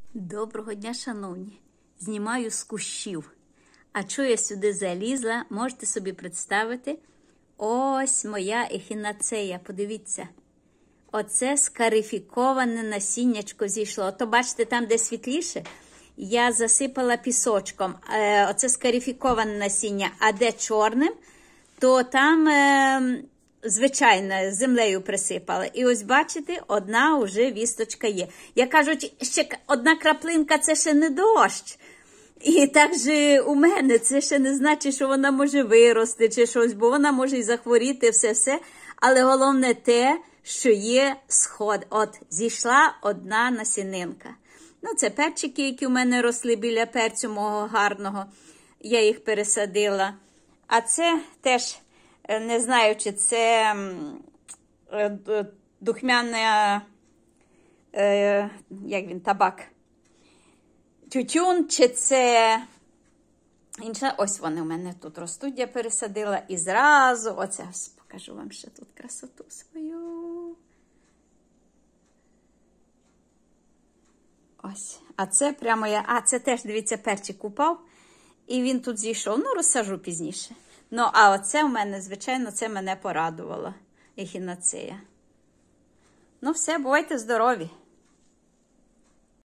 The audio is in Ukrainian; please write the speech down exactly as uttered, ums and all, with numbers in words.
Доброго дня, шановні! Знімаю з кущів. А чого я сюди залізла, можете собі представити. Ось моя ехінацея, подивіться. Оце скарифіковане насіннячко зійшло. Ото, бачите, там, де світліше, я засипала пісочком. Оце скарифіковане насіння, а де чорним, то там, е, звичайно, землею присипала. І ось, бачите, одна вже вісточка є. Я кажу, ще одна краплинка – це ще не дощ. І так же у мене це ще не значить, що вона може вирости чи щось, бо вона може і захворіти, все-все. Але головне те, що є сход. От, зійшла одна насінинка. Ну, це перчики, які у мене росли біля перцю мого гарного. Я їх пересадила. А це теж, не знаю, чи це духмяна, як він, табак. Тютюн, чи це інше. Ось вони у мене тут ростуть, я пересадила. І зразу, оце, покажу вам ще тут красоту свою. Ось. А це прямо я, а це теж, дивіться, перчик упав. І він тут зійшов. Ну, розсажу пізніше. Ну, а оце у мене, звичайно, це мене порадувало. Ехінацея. Ну, все, бувайте здорові.